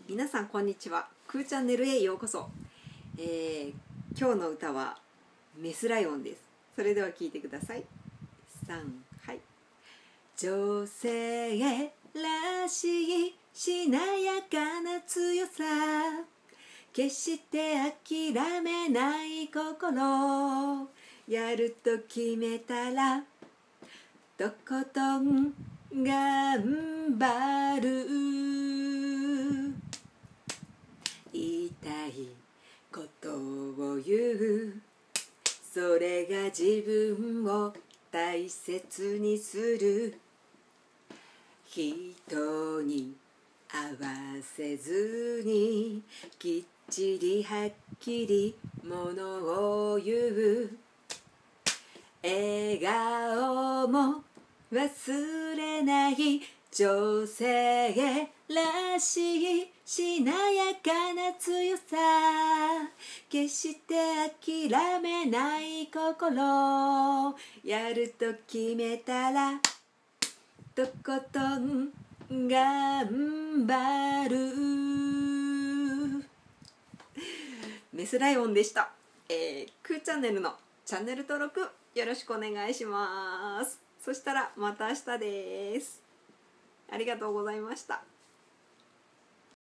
皆さんこんにちは。くーチャンネルへようこそ。今日の歌はメスライオンです。それでは聴いてください。3、はい。女性らしいしなやかな強さ、決して諦めない心、やると決めたらとことん頑張る。言いたいことを言う、それが自分を大切にする。人に合わせずにきっちりはっきりものを言う。笑顔も忘れない女性らしいしなやかな強さ、決して諦めない心、やると決めたらとことん頑張る。メスライオンでした。くーチャンネルのチャンネル登録よろしくお願いします。そしたらまた明日です。ありがとうございました。